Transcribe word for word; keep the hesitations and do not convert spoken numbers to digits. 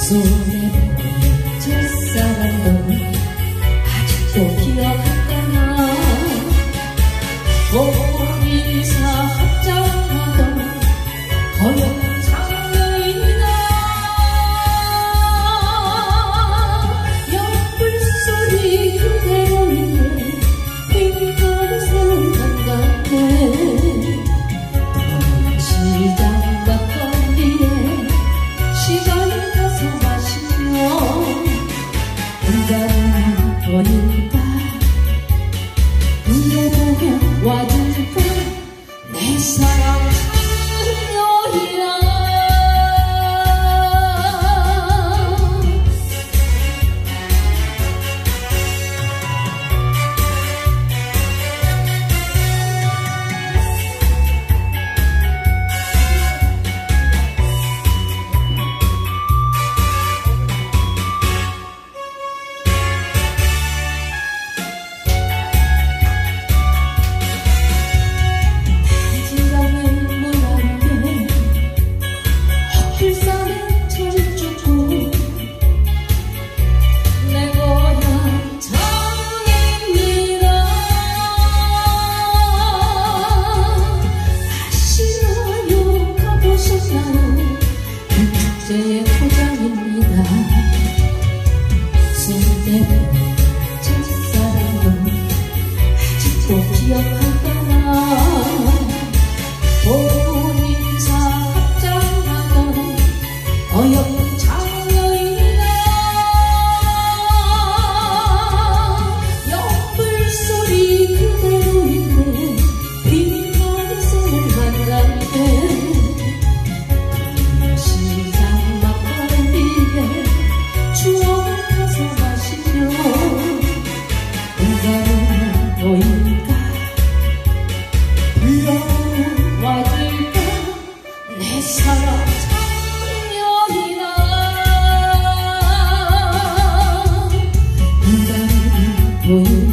손에 첫사랑도 아직도 기억할까나. 보리사 합장하던 거역 장르이나. 옆불소리 그대로인데 빈털이 새우던 같네. 시장 막걸리에 시간을 가서 마시며 혼자는 보니까 눈에 보면 와줄까 내 사랑 그녀야. 축제의 포장입니다. 손대는 첫사랑도 아직도 기억할까나. 보리사 합장하던 어여쁜 장녀이나. 옆불소리 그대로인데 빈털에서를 만났네. 추억을 가서 마시며 혼자는 보일까 불러와줄까 내 사랑 장면이나. 혼자는 보일까